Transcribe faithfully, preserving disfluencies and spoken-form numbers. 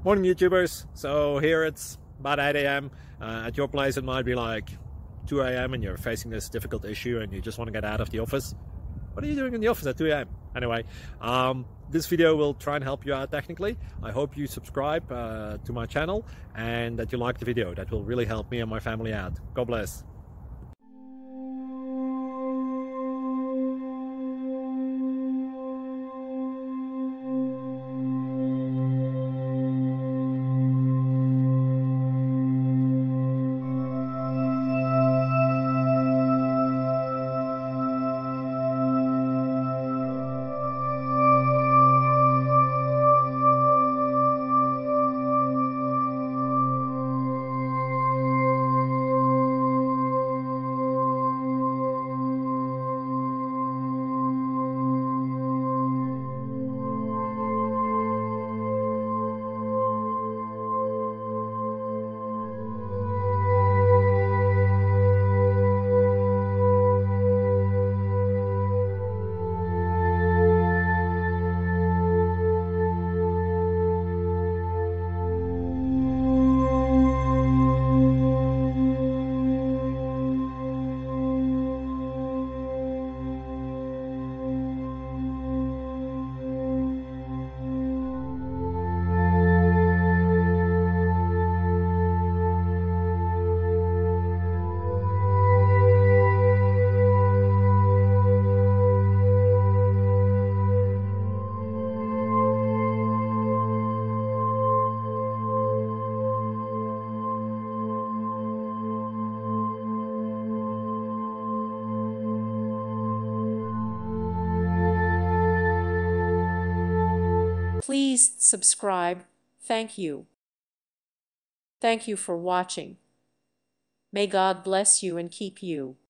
Morning YouTubers. So here it's about eight A M Uh, at your place it might be like two A M and you're facing this difficult issue and you just want to get out of the office. What are you doing in the office at two A M? Anyway, um, this video will try and help you out technically. I hope you subscribe uh, to my channel and that you like the video. That will really help me and my family out. God bless. Please subscribe. Thank you. Thank you for watching. May God bless you and keep you.